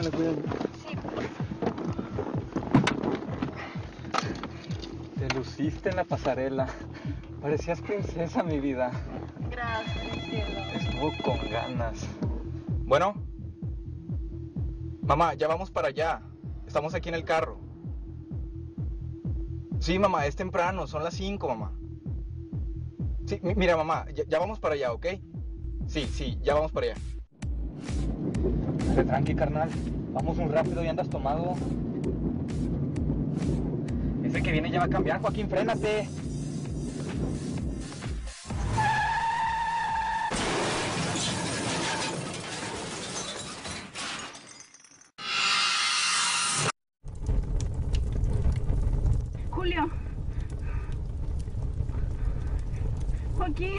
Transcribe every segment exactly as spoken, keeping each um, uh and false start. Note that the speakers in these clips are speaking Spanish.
Ándale, cuídate. Sí. Te luciste en la pasarela. Parecías princesa, mi vida. Gracias, cielo. Estuvo con ganas. Bueno. Mamá, ya vamos para allá. Estamos aquí en el carro. Sí, mamá, es temprano. Son las cinco, mamá. Sí, mira, mamá, ya, ya vamos para allá, ¿ok? Sí, sí, ya vamos para allá. Dale, tranqui, carnal. Vamos muy rápido y andas tomado. Ese que viene ya va a cambiar, Joaquín, frénate. Julio. Joaquín.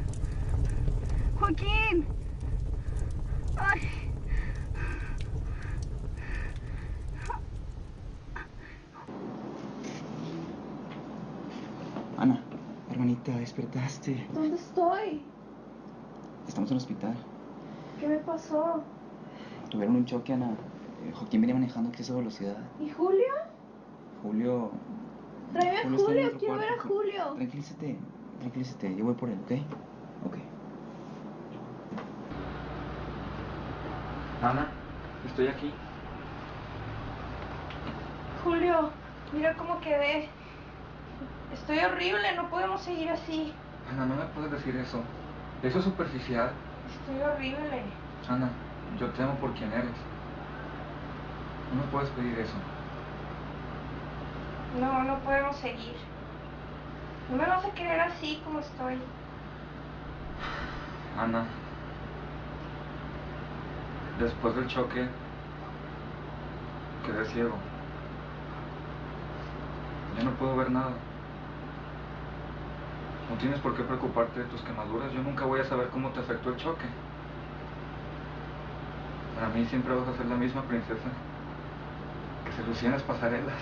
Joaquín. Ay. Ana, hermanita, despertaste. ¿Dónde estoy? Estamos en el hospital. ¿Qué me pasó? Tuvieron un choque, Ana. Eh, Joaquín venía manejando a exceso de velocidad. ¿Y Julio? Julio... Tráeme a Julio está en Julio, otro quiero ver a cuarto. Julio. Tranquilízate, tranquilízate. Yo voy por él, ¿ok? Ok. Ana, estoy aquí. Julio, mira cómo quedé. Estoy horrible, no podemos seguir así. Ana, no me puedes decir eso. Eso es superficial. Estoy horrible. Ana, yo te amo por quien eres. No me puedes pedir eso. No, no podemos seguir. No me vas a querer así como estoy. Ana, después del choque, quedé ciego. Ya no puedo ver nada. No tienes por qué preocuparte de tus quemaduras. Yo nunca voy a saber cómo te afectó el choque. Para mí siempre vas a ser la misma princesa que se lucía en las pasarelas.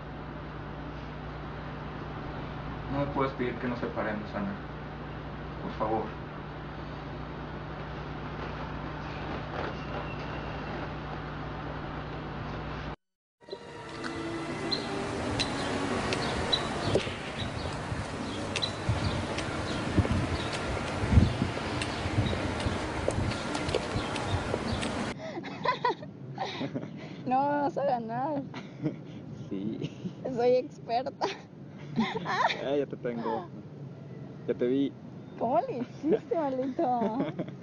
No me puedes pedir que nos separemos, Ana. Por favor. No me vas a ganar. Sí. Soy experta. Ah, ya te tengo. Ya te vi. ¿Cómo le hiciste, maldito?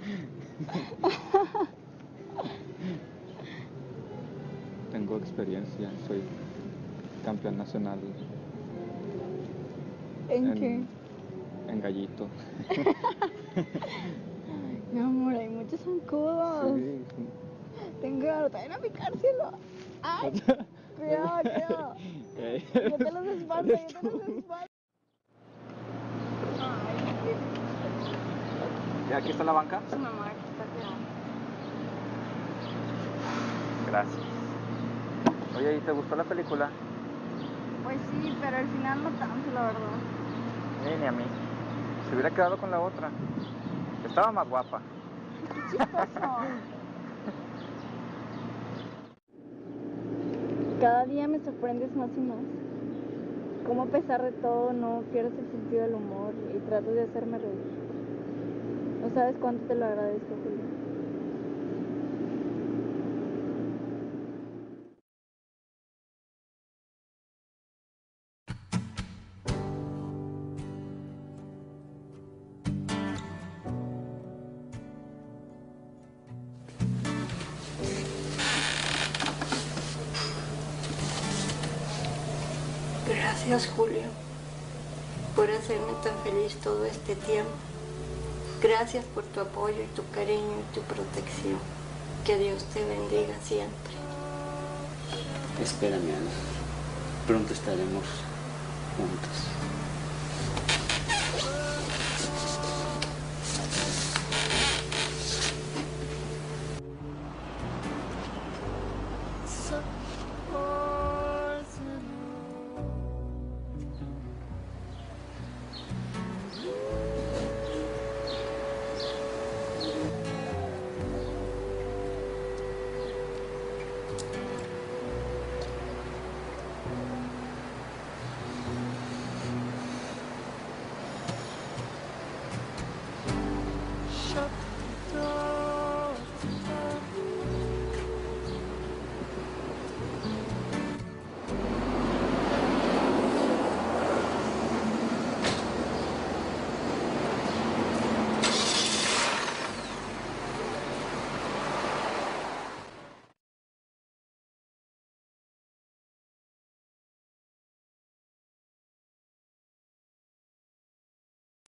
Tengo experiencia. Soy campeón nacional. ¿En, ¿En qué? En gallito. Mi amor, hay muchos zancudos. Sí. Tengo, te van a picárselo. ¡Ay! Cuidado, cuidado. Hey. Yo te los espanto, yo te los espanto. Ay, ¿Y aquí está la banca? qué... Mamá, aquí está quedando. Gracias. Oye, ¿y te gustó la película? Pues sí, pero al final no tanto, la verdad. Eh, ni a mí. Se hubiera quedado con la otra. Estaba más guapa. Qué chistoso. Cada día me sorprendes más y más. Cómo a pesar de todo no pierdes el sentido del humor y tratas de hacerme reír. No sabes cuánto te lo agradezco, Julio. Gracias, Julio, por hacerme tan feliz todo este tiempo. Gracias por tu apoyo y tu cariño y tu protección. Que Dios te bendiga siempre. Espérame, Ana. Pronto estaremos juntos.